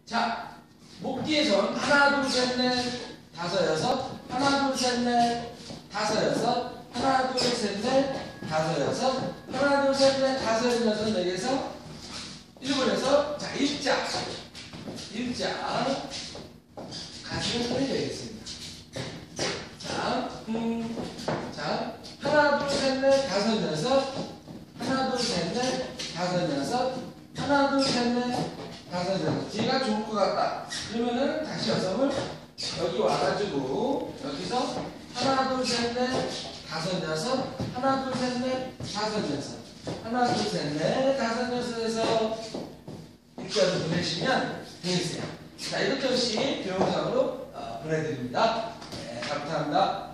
자, 목뒤에 손 하나 둘 셋 넷 다섯 여섯 하나 둘 셋 넷 다섯 여섯 하나 둘 셋 넷 다섯 여섯 하나 둘 셋 넷 다섯 여섯 네 개에서 일본에서 자 일자 가슴을 돌려야겠습니다. 자 하나 둘 셋 넷 다섯 여섯 하나 둘 셋 넷 다섯 여섯 하나 둘 셋 넷 다섯 여섯 뒤가 좋을 것 같다. 그러면은 다시 여섯을 여기 와가지고 여기서 하나 둘 셋 넷 다섯 여섯 하나 둘 셋 넷 다섯 여섯 하나 둘 셋 넷 다섯 여섯에서 일자로 보내시면 되겠어요. 자 이렇게 없이 교영상으로 보내드립니다. 네, 감사합니다.